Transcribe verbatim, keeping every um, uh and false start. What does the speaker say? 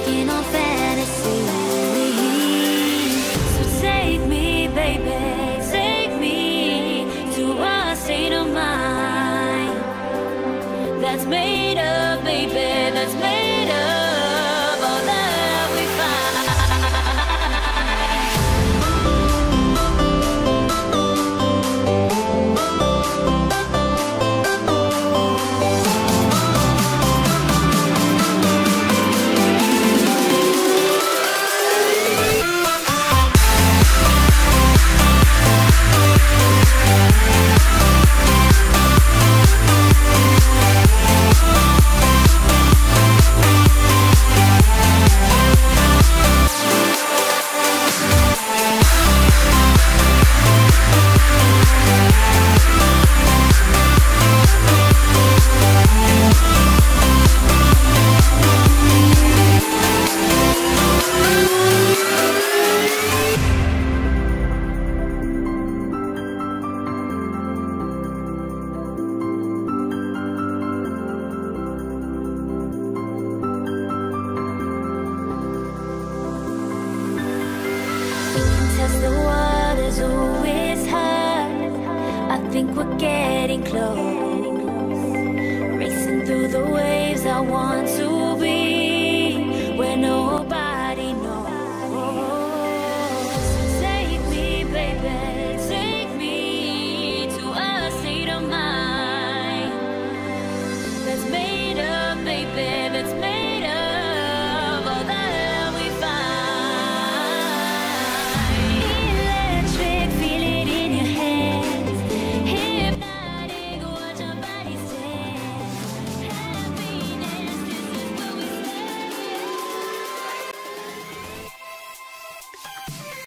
walking on fantasy. So take me, baby, take me to a state of mind that's made of, baby, that's made of all that we find. The water's always high. I think we're getting close. Racing through the waves, I want to